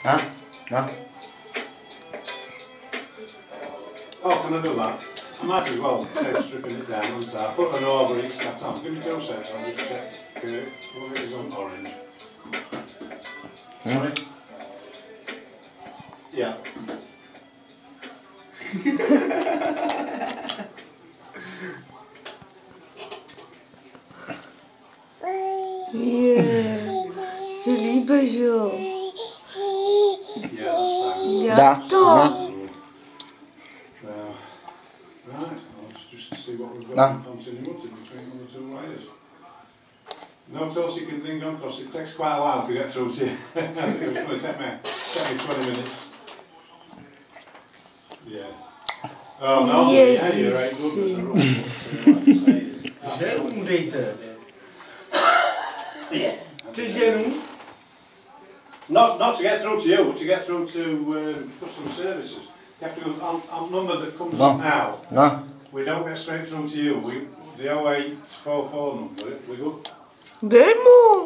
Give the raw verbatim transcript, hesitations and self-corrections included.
Huh? No? Oh, can I do that? I might as well say stripping it down and start. Put an over each cat on. Give me two sets, I'll just check uh, what it is on orange. Hmm? Sorry? Yeah. Yeah. Ze lieben zo. Yeah, Da. toch? No. So, right, let's just see what we've got No. in continuity between the two wires. No else you can think of, because it takes quite a while to get through to you. I think it's going to take me, take me twenty minutes. Yeah. Oh no, Yes, yeah, you're right, good as a rule. Zero moet eten. Het is zero. Not, not to get through to you, but to get through to um, customer services. You have to go on, on number that comes No. up now. No. We don't get straight through to you. We, the oh eight four four number, we go. Demo.